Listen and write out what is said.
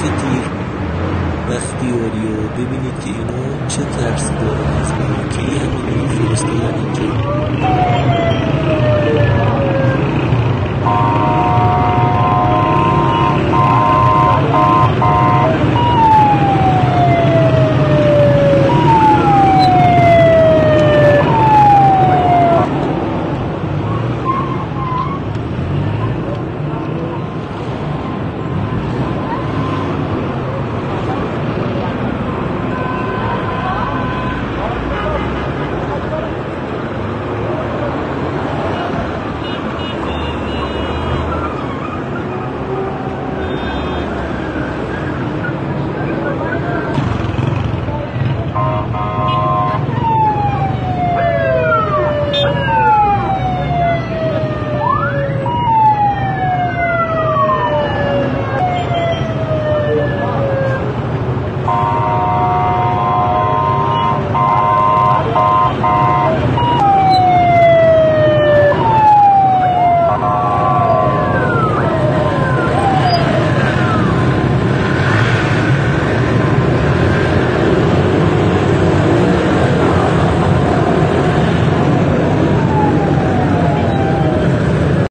دیر بختیاری و ببینید که اینا چه ترسی دارن از ما که این همه فرستادن اینجا.